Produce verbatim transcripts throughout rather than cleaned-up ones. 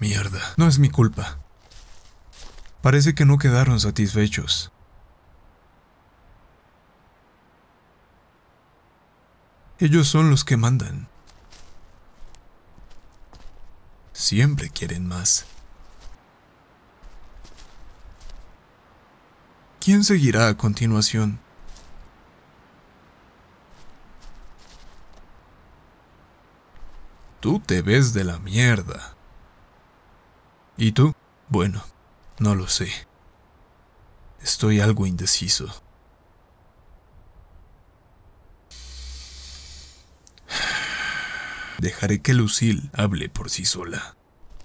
Mierda, no es mi culpa. Parece que no quedaron satisfechos. Ellos son los que mandan. Siempre quieren más. ¿Quién seguirá a continuación? Tú te ves de la mierda. ¿Y tú? Bueno, no lo sé. Estoy algo indeciso. Dejaré que Lucille hable por sí sola.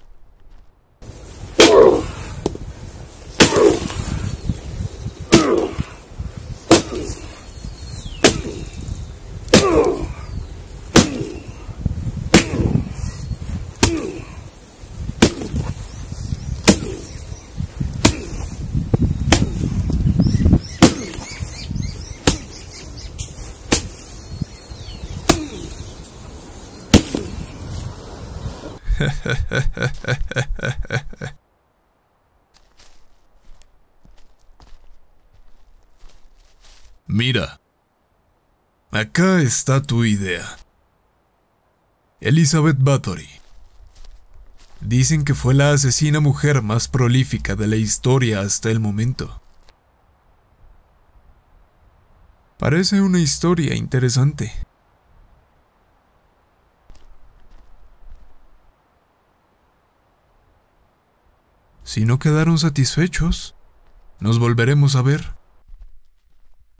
Mira, acá está tu idea. Elizabeth Bathory. Dicen que fue la asesina mujer más prolífica de la historia hasta el momento. Parece una historia interesante. Si no quedaron satisfechos, nos volveremos a ver.